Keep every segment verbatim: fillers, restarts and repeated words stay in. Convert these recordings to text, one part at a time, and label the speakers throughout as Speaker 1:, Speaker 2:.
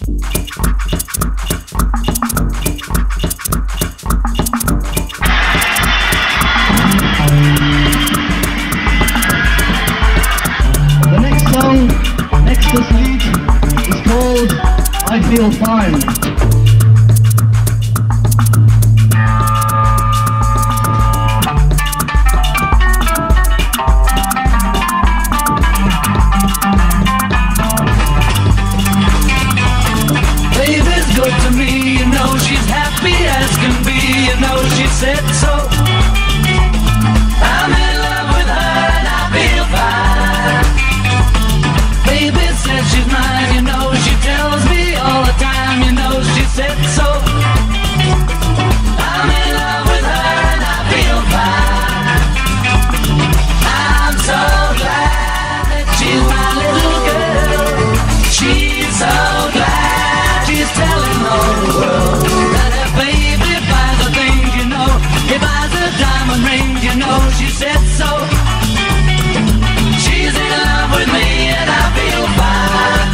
Speaker 1: The next song, next to this lead, is called I Feel Fine.
Speaker 2: Baby's good to me, you know she's happy as can be, you know she said so. I'm in love with her and I feel fine. Baby says she's mine, you know she tells me all the time, you know she said so. I'm in love with her and I feel fine. I'm so glad that she's my little girl. She's so glad she's telling the whole world that her baby buys the things, you know. He buys a diamond ring, you know she said so. She's in love with me and I feel fine.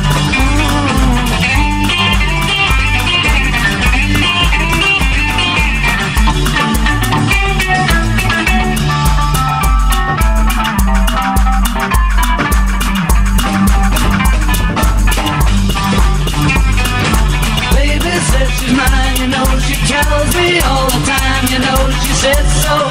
Speaker 2: Baby says she's mine, you know she tells me all the time, you know she said so.